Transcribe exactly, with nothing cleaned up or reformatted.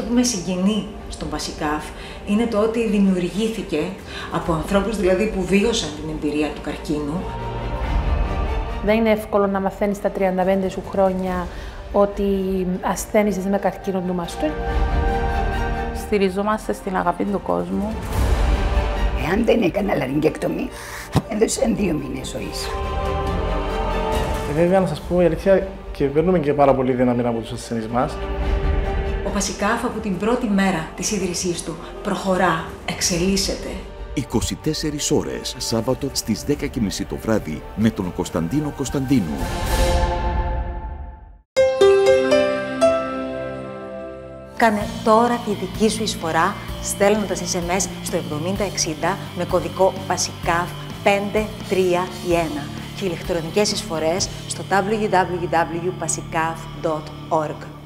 αυτό που με συγκινεί στον Πασικάφ είναι το ότι δημιουργήθηκε από ανθρώπους δηλαδή που βίωσαν την εμπειρία του καρκίνου. Δεν είναι εύκολο να μαθαίνεις τα τριάντα πέντε σου χρόνια ότι ασθένησες με καρκίνο του μαστού. Στηριζόμαστε στην αγάπη του κόσμου. Εάν δεν έκανα λαρυγγεκτομή, έδωσαν δύο μήνες ζωής. Ε, βέβαια, να σας πω η αλήθεια, και παίρνουμε και πάρα πολύ δύναμη από τους ασθενείς μας. Ο Πασικάφ από την πρώτη μέρα της ίδρυσής του προχωρά, εξελίσσεται. είκοσι τέσσερις ώρες, Σάββατο στις δέκα και μισή το βράδυ, με τον Κωνσταντίνο Κωνσταντίνου. Κάνε τώρα τη δική σου εισφορά στέλνοντας ες εμ ες στο εβδομήντα εξήντα με κωδικό Πασικάφ πέντε τρία ένα και ηλεκτρονικές εισφορές στο double-u double-u double-u τελεία pasikaf τελεία org.